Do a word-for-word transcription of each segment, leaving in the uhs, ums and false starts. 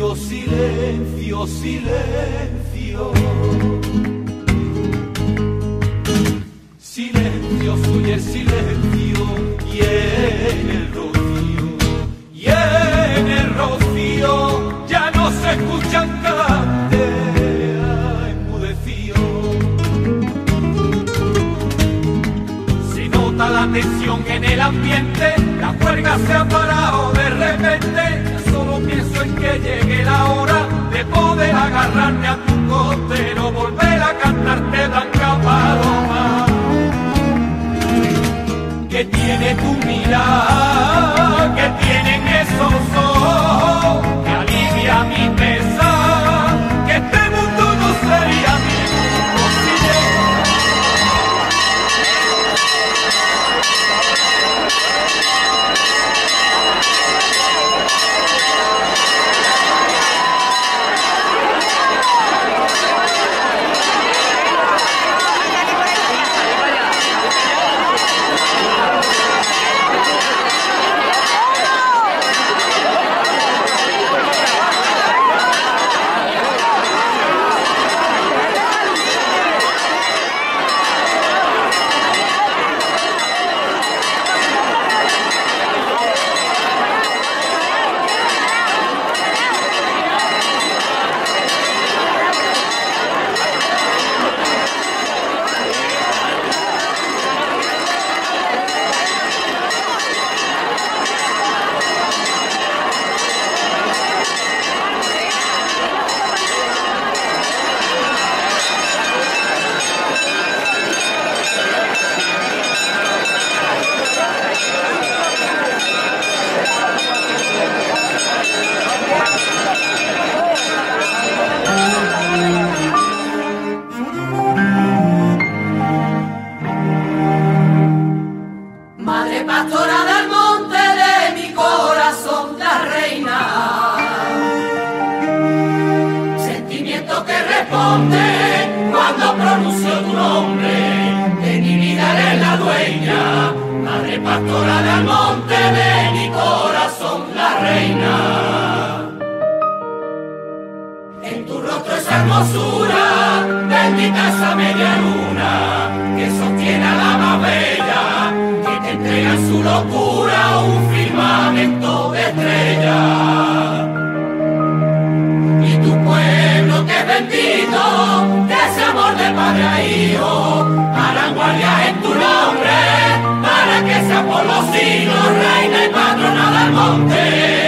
Silencio, silencio, silencio. Silencio, soy el silencio y en el rocío, y en el rocío ya no se escuchan canteras enmudecido. Se nota la tensión en el ambiente, la juerga se ha parado de repente. Solo pienso en que llegue la hora de poder agarrarme a tu costero, volver a cantarte blanca paloma. Que tiene tu mirada, que tienen esos ojos, que alivia mi pesar, que este mundo no sería mi mundo sin cuando pronuncio tu nombre, de mi vida eres la dueña, madre pastora del monte, de mi corazón la reina. En tu rostro esa hermosura, bendita esa media luna, que sostiene a la más bella, que te entrega en su locura un firmamento de estrellas. Y tu pueblo que es bendito, de ese amor de padre a hijo, harán guardias en tu nombre, para que sea por los siglos reina y patrona del monte.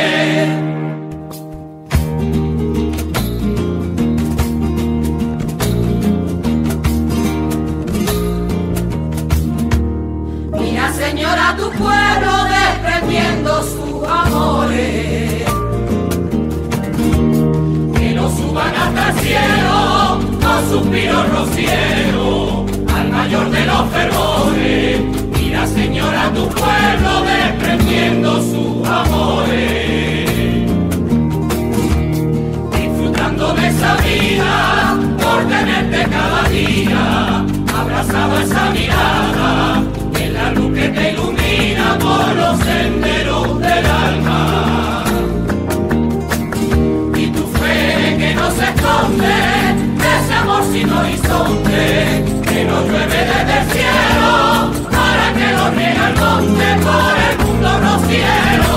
Mira, señora, tu pueblo desprendiendo sus amores, que lo suban hasta el cielo con suspiros rocieros, al mayor de los fervores. Mira, señora, tu pueblo desprendiendo sus amores, disfrutando de esa vida por tenerte cada día, abrazado a esa mirada, en la luz que te ilumina por los senderos del alma. Y tu fe que no se esconde, ese amor sin horizonte, que no llueve desde el cielo, para que lo riega el monte por el mundo rociero.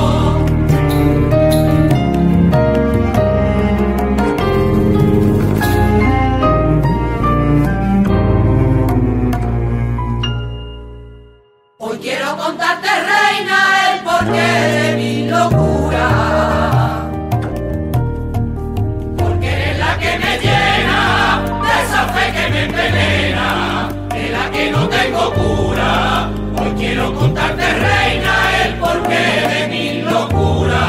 Hoy quiero contarte, reina, el porqué de mi locura, porque eres la que me llena de esa fe que me envenena, de la que no tengo cura. Hoy quiero contarte, reina, el porqué de mi locura.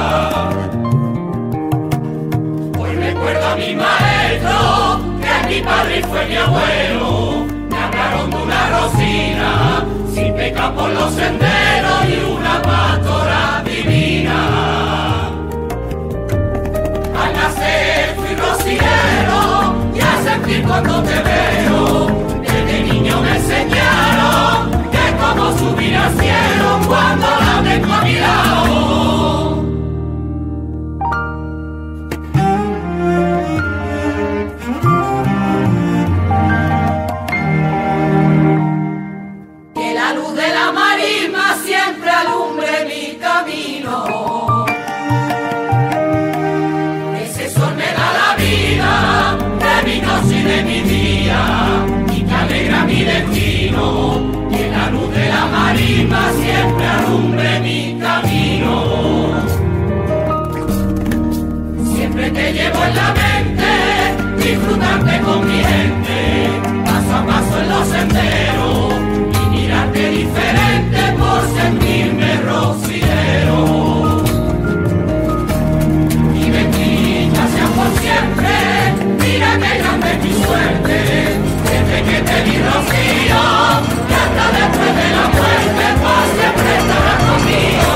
Hoy recuerdo a mi maestro, que es mi padre y fue mi abuelo. Me hablaron de una rosina, sin peca por los senderos, y una pastora divina. Al nacer fui rociero, y a sentir cuando te veo, desde niño me enseñaron que es como subir al cielo, cuando la tengo a mi lado. con mi gente, paso a paso en los senderos, y mirarte diferente por sentirme rociero. Y bendita sea por siempre, mira que grande es mi suerte, desde que te vi rocío, y hasta después de la muerte, pues siempre estarás conmigo.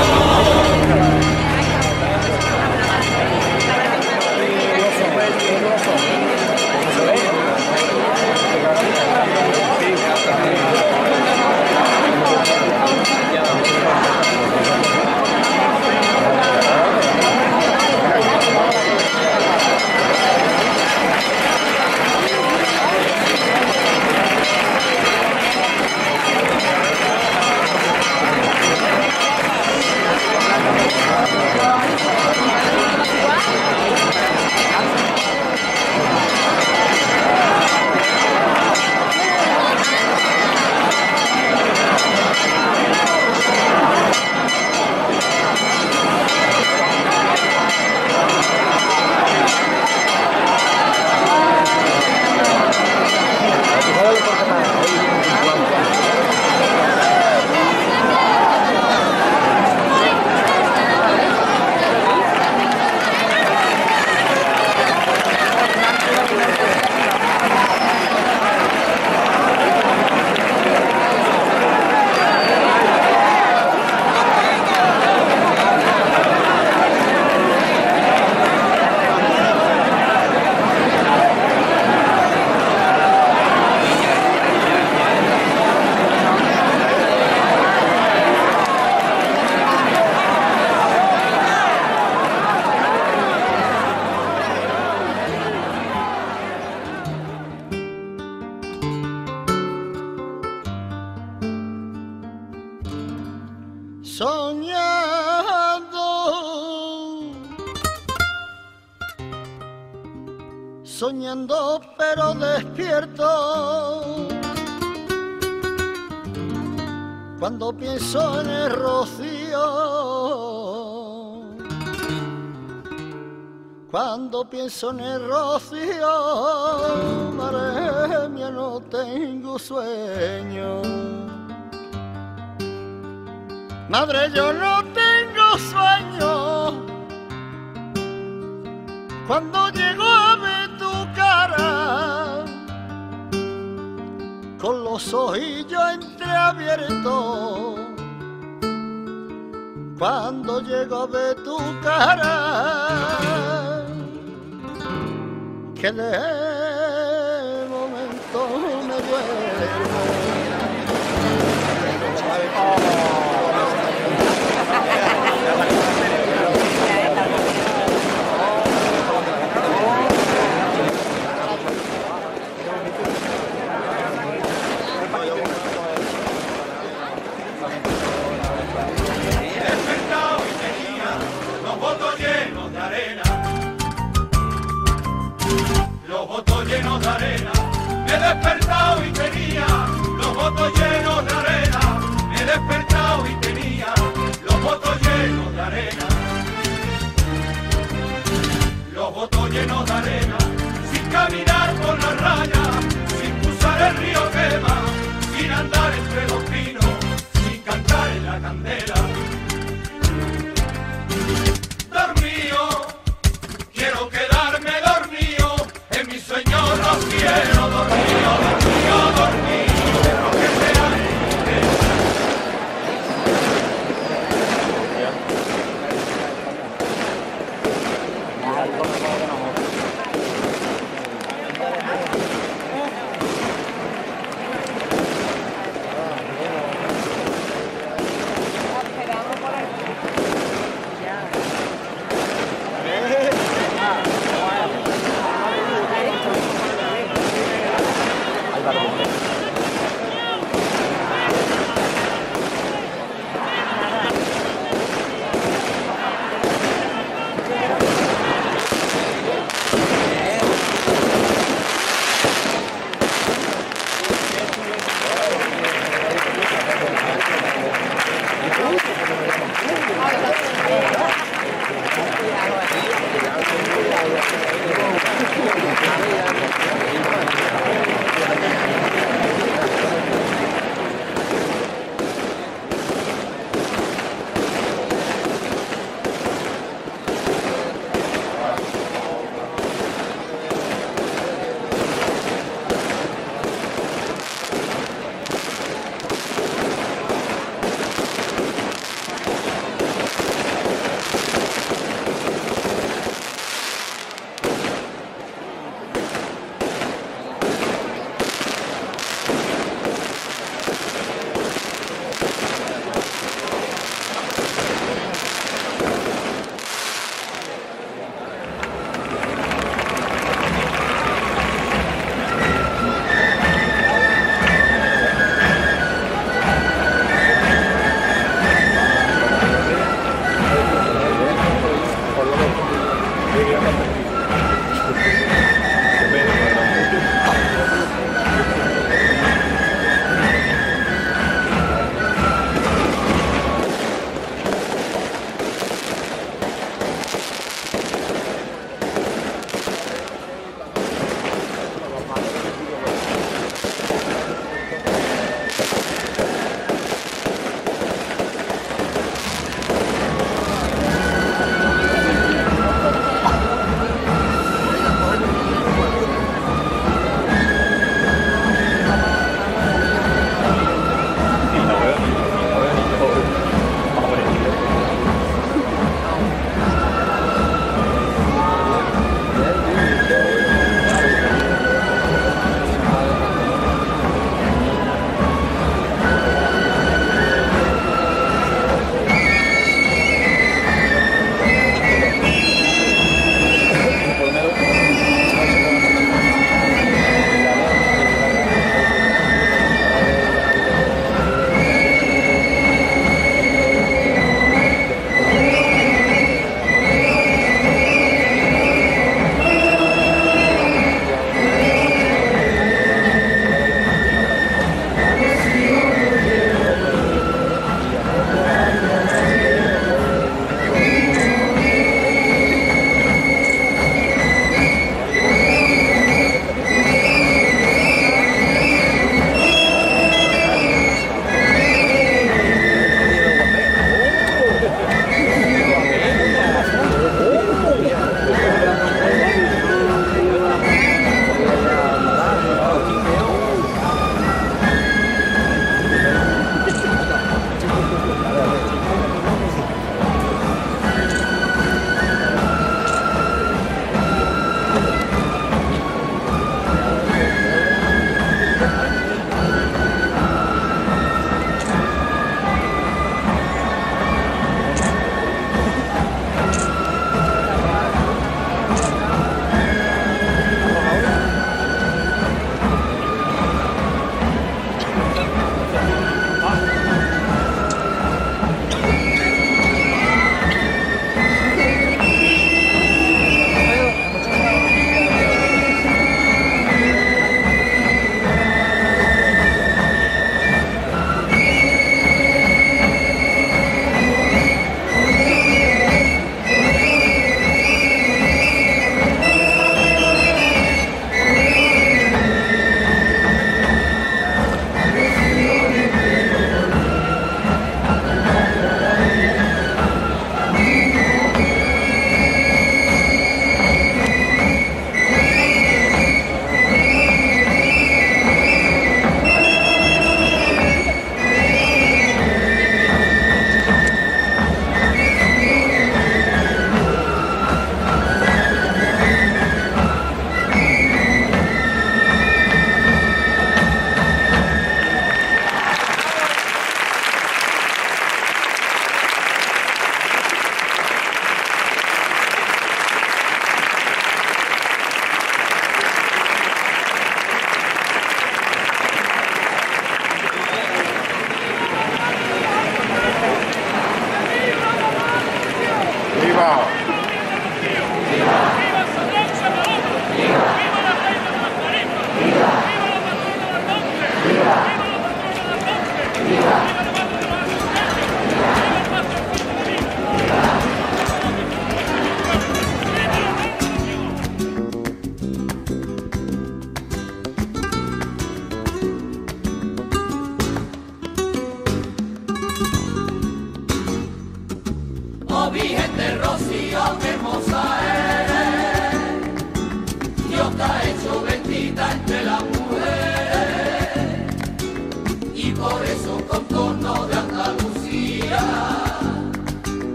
Soñando pero despierto, cuando pienso en el rocío, cuando pienso en el rocío, madre mía, no tengo sueño. Madre, yo no tengo sueño, cuando llego a ver tu cara, con los ojillos entreabiertos, cuando llego a ver tu cara, que de momento me duele. Llenos de arena, me he despertado y tenía los votos llenos de arena, me he despertado y tenía los votos llenos de arena, los votos llenos de arena, sin caminar por la raya, sin cruzar el río Quema, sin andar entre los pinos, sin cantar en la candela. Dormido, quiero quedarme dormido, en mi sueño no quiero dormido, dormido, dormido, pero que sea Gracias.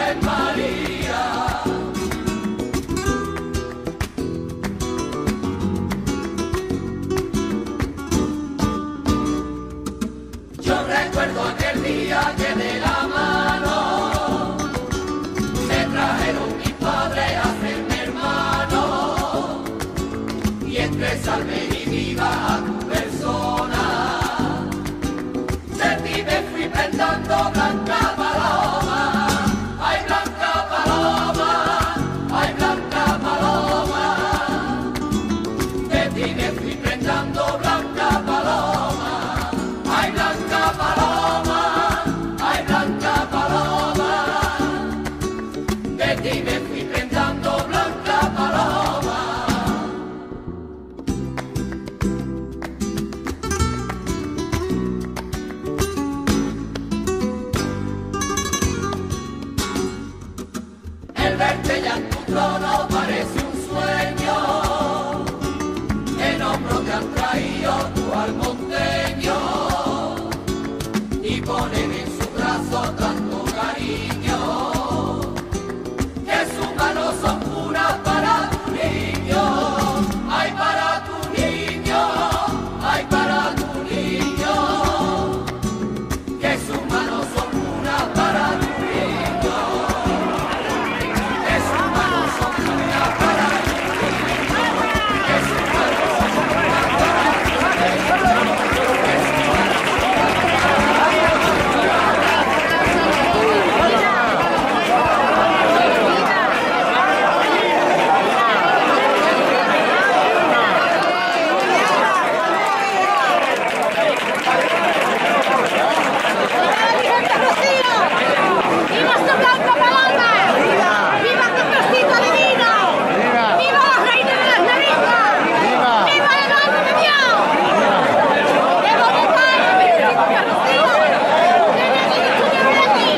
Virgen María. Yo recuerdo aquel día que de la mano me trajeron mis padres a hacerme hermano, y entre salve y viva a tu persona, de ti me fui prendando blanca paloma, ay blanca paloma, ay blanca paloma, de ti me fui prendando blanca paloma, ay blanca paloma, ay blanca paloma, de ti me fui prendando blanca paloma. El verte ya en tu trono parece un sueño, en hombros te han traído tu almonteño, y ponen en su brazo tanto cariño, que sus manos son puras para tu niño, ay para tu niño, ay para tu niño, que sus manos son puras para tu niño, que sus manos son puras para tu niño, que sus manos son puras para tu niño, que sus manos ¡Viva su blanca paloma! ¡Viva su Cristito divino! ¡Viva la reina de las naranjas! ¡Viva el Madre de Dios! ¡Qué bonita es la Virgencita Rocío! ¡Que me diga tu Diableti!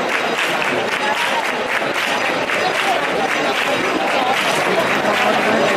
Gracias.